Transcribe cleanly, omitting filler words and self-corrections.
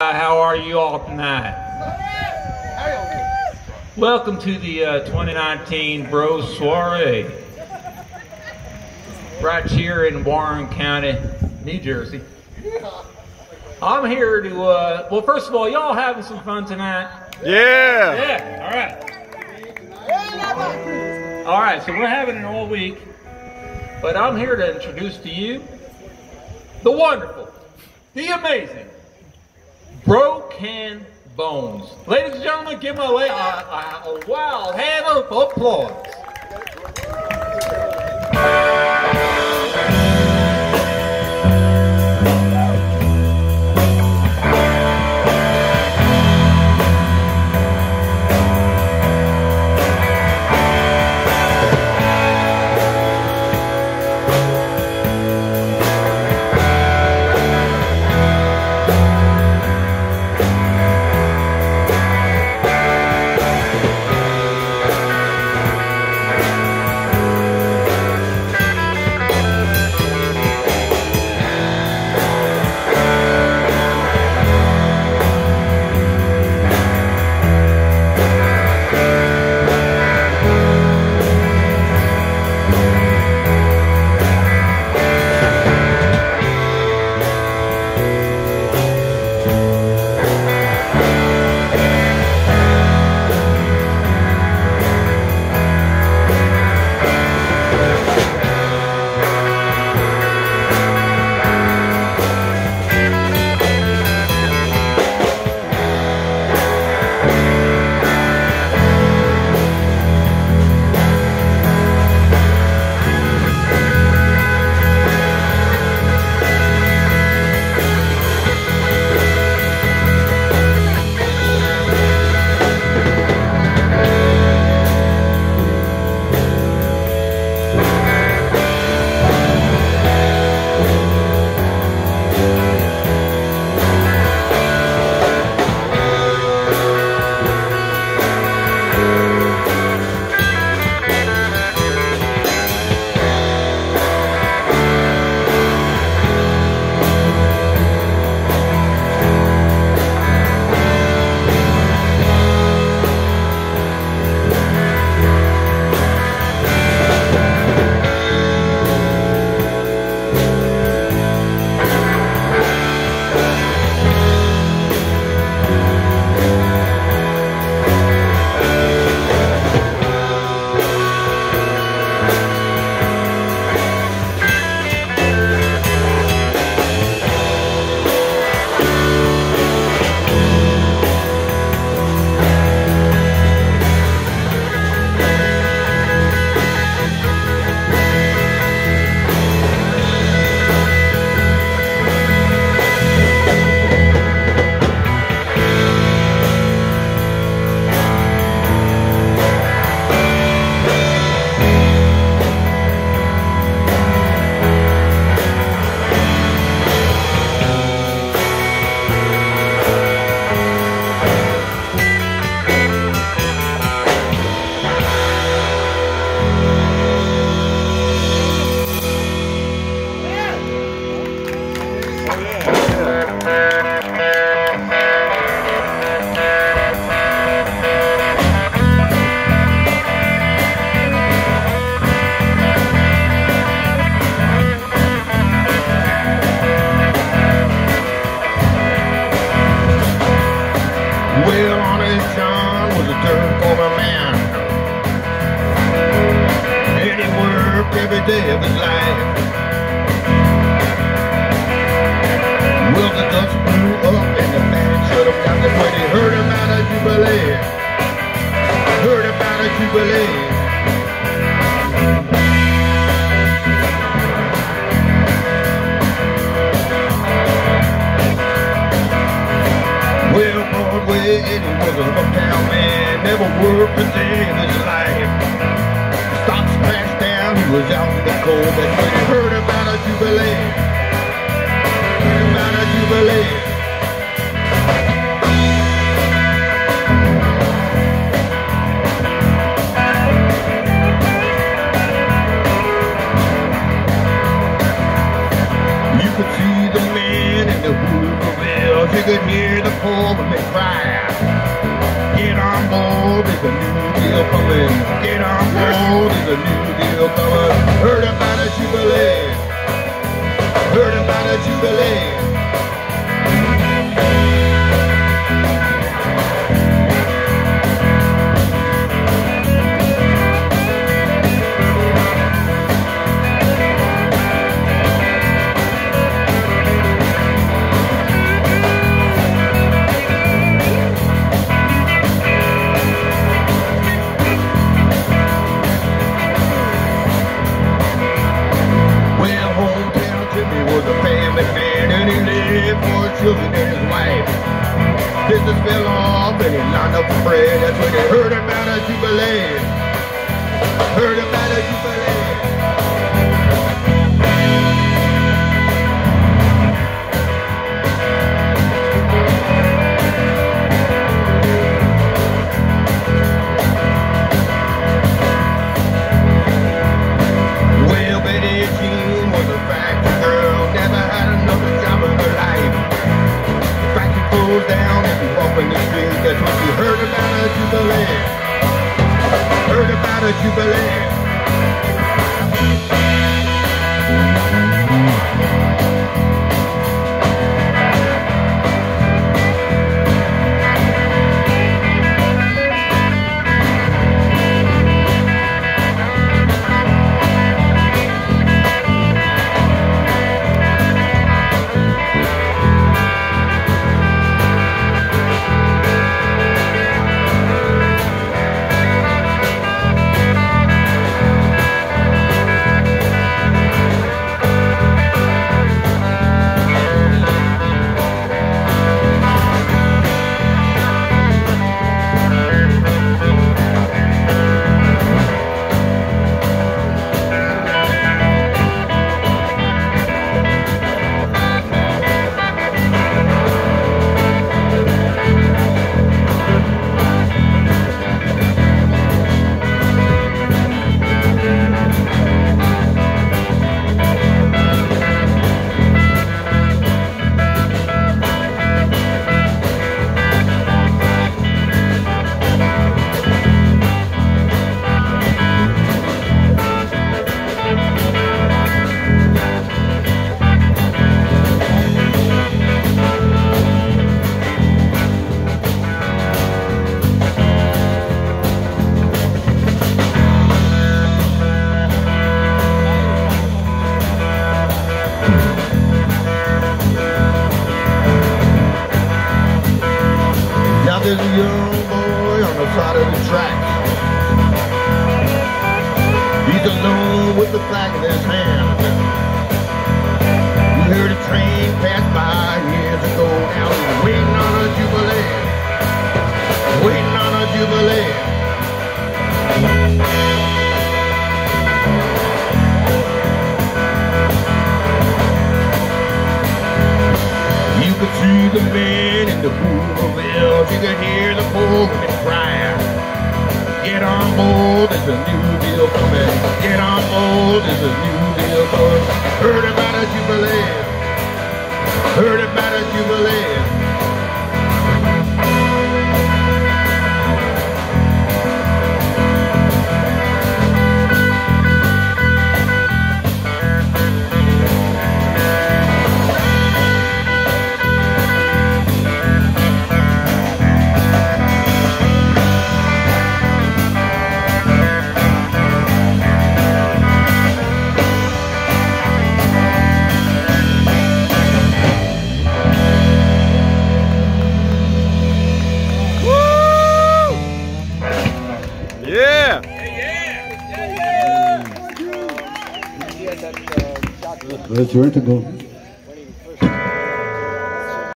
How are you all tonight? Welcome to the 2019 Bro Soiree. Right here in Warren County, New Jersey. I'm here to, well, first of all, y'all having some fun tonight? Yeah! Yeah, all right. All right, so we're having it all week, but I'm here to introduce to you the wonderful, the amazing, Broken Bones. Ladies and gentlemen, give them a wild hand of applause. Well, Honest John was a dirt farmer man, and he worked every day of his life. Well, the dust blew up and the man shut him down when he heard about a jubilee. Heard about a jubilee. Well, Broadway, Eddie was an uptown man, never worked a day in his life. Stocks crashed down, he was out in the cold. That's when he heard about a jubilee. Heard about a jubilee. You could see the man in the Hooverville. You could hear the the cold and they cry. Get on board, there's a new deal coming. Get on board, there's a new deal coming. Heard about a Jubilee. Heard about a Jubilee. Children and his wife. Business fell off and he lined up for bread. That's when they heard about a Jubilee. Heard about a Jubilee. Well, Betty Jean was a factory girl, never had another job in her life. Goes down and you walk in the street. That's when you heard about a Jubilee. Heard about a Jubilee. There's a young boy on the side of the track. He's alone with the flag in his hand. You heard a train pass by years ago. Now he's waiting on a Jubilee. Waiting on a Jubilee. You could see the men in the Hoovervilles. You could hear the poor women cry. Get on board, there's a new deal coming. Get on board, there's a new deal coming. Heard about a Jubilee. Heard about a Jubilee. That's where to go.